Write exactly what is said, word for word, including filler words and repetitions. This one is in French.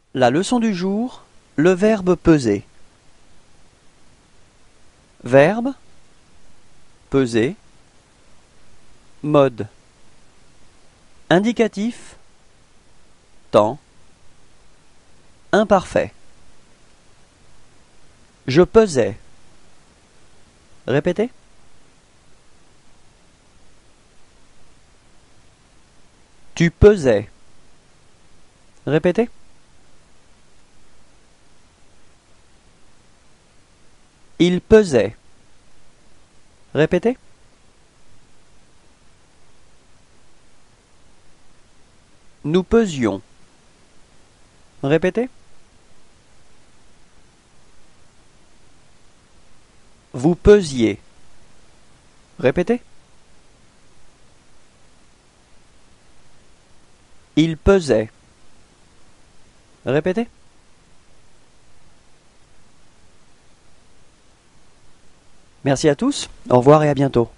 La leçon du jour, le verbe peser. Verbe, peser. Mode. Indicatif, temps. Imparfait. Je pesais. Répétez. Tu pesais. Répétez. Il pesait. Répétez. Nous pesions. Répétez. Vous pesiez. Répétez. Il pesait. Répétez. Merci à tous, au revoir et à bientôt.